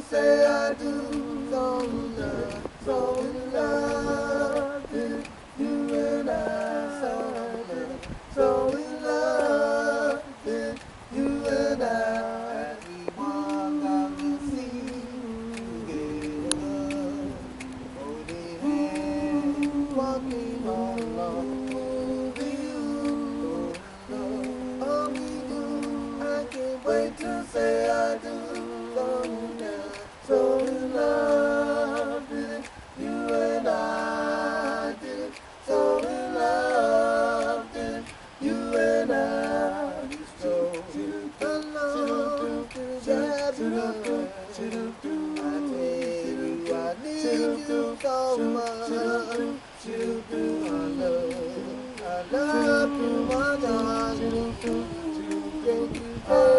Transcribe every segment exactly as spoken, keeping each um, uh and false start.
say I do. So in love, so in love with you and I. So in love, so in love with you and I. As we walk down the sea together, holding hands, walking along. All we do, I can't wait to say I do. So in love, so in love with you and I do. So in love with you and I. So alone, just love. I tell you, I need you so much. I love, I love you, my darling. Thank you,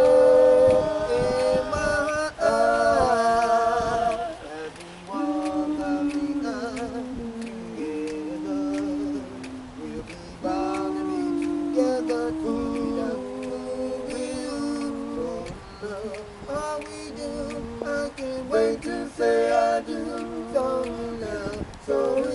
in my heart. As we walk up the aisle together, we'll be bound to be together too. We'll love all we do. I can't wait to say I do. So in love, so